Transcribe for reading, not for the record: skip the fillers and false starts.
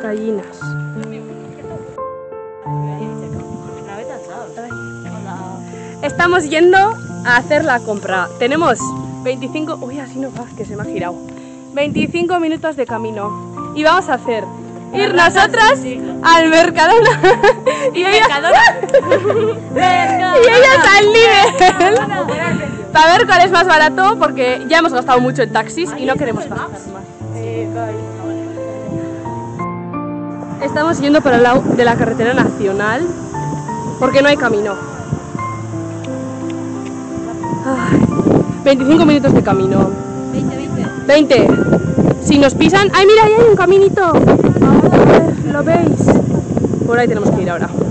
gallinas. Estamos yendo a hacer la compra. Tenemos 25... Uy, así no va, que se me ha girado. 25 minutos de camino. Y vamos a hacer... ir nosotras al Mercadona. Y ellas al Lidl. Para ver cuál es más barato, porque ya hemos gastado mucho en taxis y no queremos gastar más. Estamos yendo por el lado de la carretera nacional porque no hay camino. Ay, 25 minutos de camino. 20. Si nos pisan... ¡Ay, mira, ahí hay un caminito! A ver, ¿lo veis? Por ahí tenemos que ir ahora.